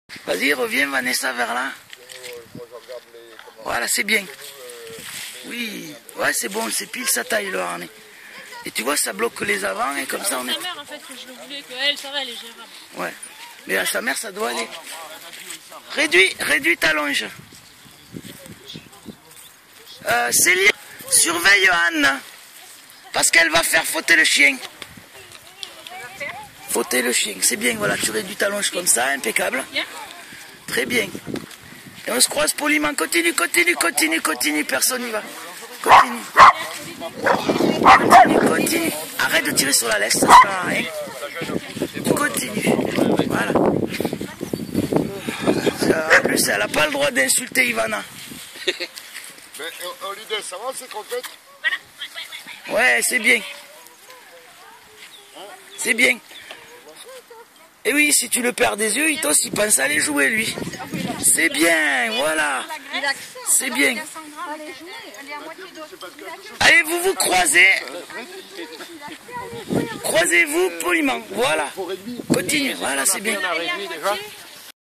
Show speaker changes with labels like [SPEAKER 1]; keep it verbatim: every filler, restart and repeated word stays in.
[SPEAKER 1] Vas-y, reviens Vanessa vers là. Voilà, c'est bien. Oui, ouais, c'est bon, c'est pile sa taille le harnais. Et tu vois, ça bloque les avants et comme ça on est...
[SPEAKER 2] sa mère en fait que je le voulais, que elle, ça va, elle est gérable.
[SPEAKER 1] Ouais, mais à sa mère ça doit aller. Réduis, réduis ta longe. Euh, Céline, surveille Anne, parce qu'elle va faire fauter le chien. Fauter le chien, c'est bien, voilà, tu réduis ta longe comme ça, impeccable. Très bien. Et on se croise poliment, continue, continue, continue, continue, personne n'y va. Continue. Continue, continue. Arrête de tirer sur la laisse, ça ne sert à rien. Continue. Voilà. En plus, elle n'a pas le droit d'insulter Ivana.
[SPEAKER 3] Mais au lieu de savoir, c'est qu'on fait.
[SPEAKER 1] Ouais, c'est bien. C'est bien. Et oui, si tu le perds des yeux, Itos, il pense à aller jouer, lui. C'est bien, voilà. C'est bien. Allez, vous vous croisez. Croisez-vous poliment. Voilà. Continue, voilà, c'est bien.